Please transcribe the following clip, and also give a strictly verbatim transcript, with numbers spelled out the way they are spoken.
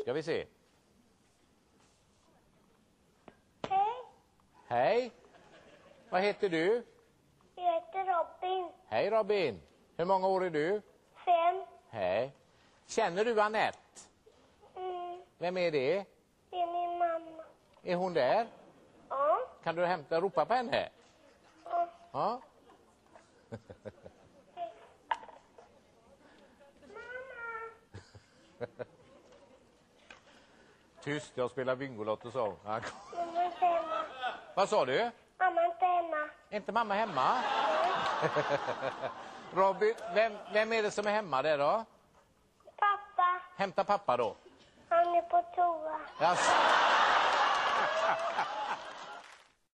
Ska vi se. Hej, Hej. Vad heter du? jag heter Robin. Hej Robin. Hur många år är du? Fem. Hej. Känner du Annette? Mm, Vem är det? det är min mamma. Är hon där? Ja. Kan du hämta ropa på henne? Ja. Ja. Tyst, jag spelar Bingolotto så. Mamma är inte hemma. Vad sa du? Mamma är inte hemma. Är inte mamma hemma? Robin, vem, vem är det som är hemma där då? Pappa, Hämta pappa då. han är på toa. Jaså.